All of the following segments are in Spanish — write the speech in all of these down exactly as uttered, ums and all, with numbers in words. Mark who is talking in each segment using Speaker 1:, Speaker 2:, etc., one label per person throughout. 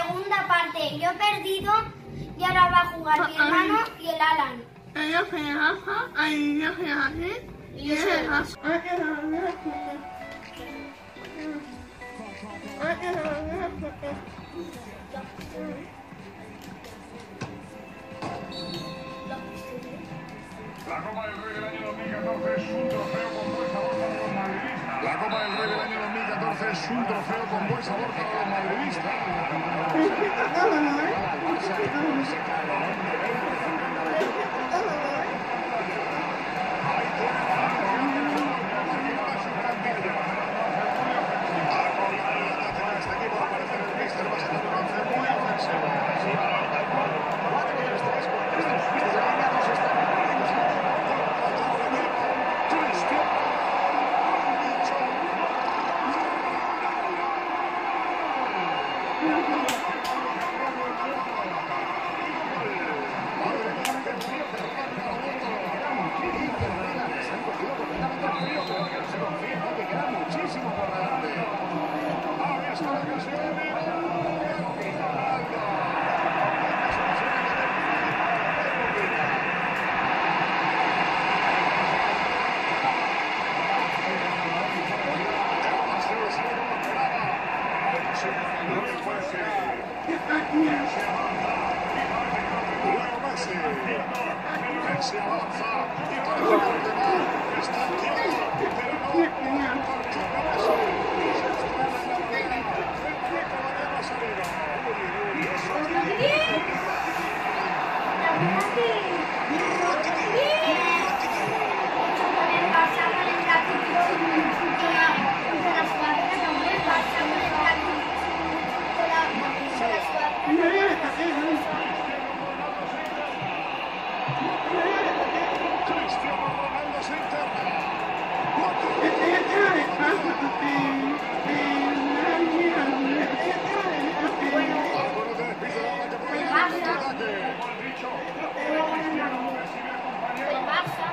Speaker 1: segunda parte. Yo he perdido y ahora va a jugar mi hermano y el Alan. Y yo soy el Baja.
Speaker 2: La Copa del Rey del año dos mil catorce es un trofeo con buen sabor para los madridistas. La Copa del Rey del año dos mil catorce es un trofeo con buen sabor para los madridistas. Se avanza y parece que ordenar está en tierra, pero no, porque Messi se estrena en la arena, centro que va a la salida. Y eso es Cristiano Ronaldo se interna. Algunos de despido de la que puede ir al contraataque.
Speaker 1: El Barça.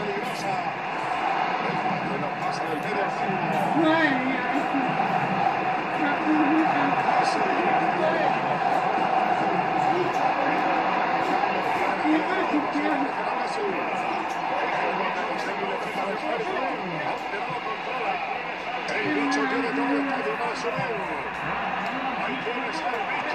Speaker 2: peligrosa. El no pasa del medio al centro. El bicho tiene todo el espacio para subir. Ahí tienes al bicho.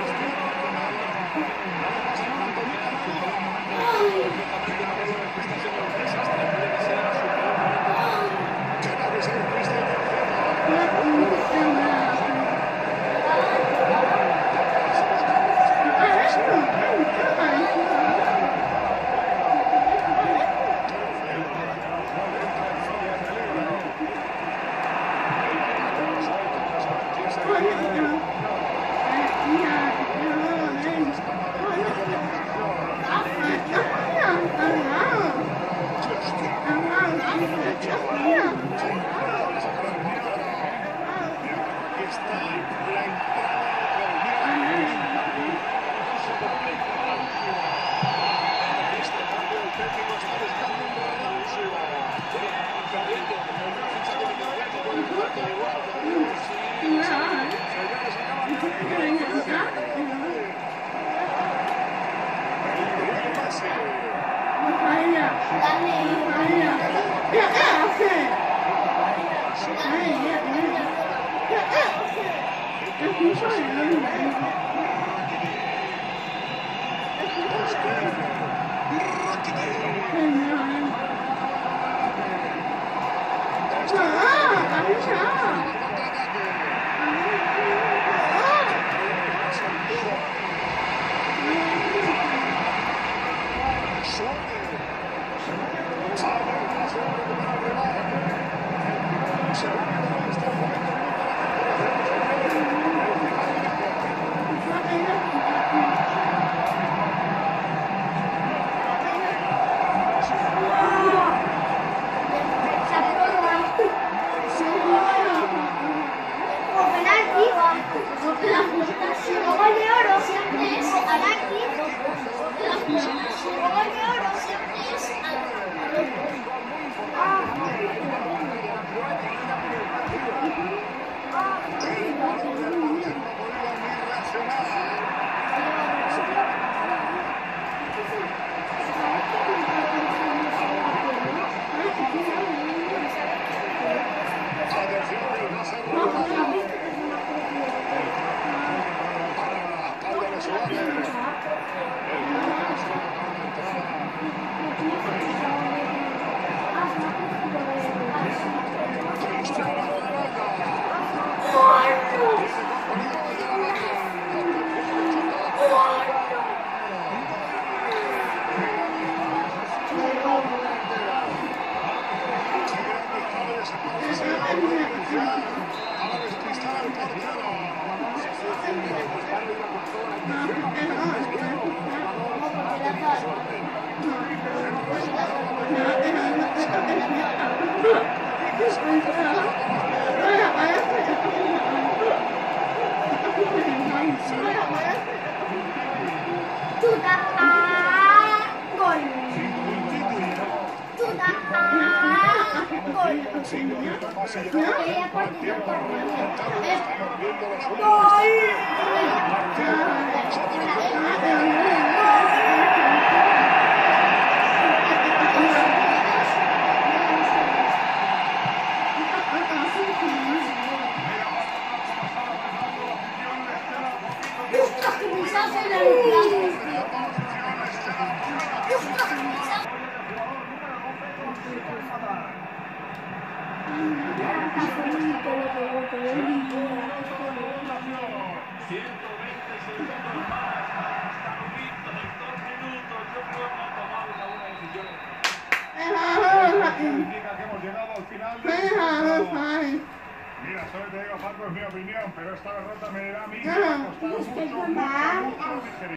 Speaker 2: Mira, solo te digo, Paco, es mi opinión, pero esta derrota me da a mí que me ha costado mucho, mucho, mucho digerir.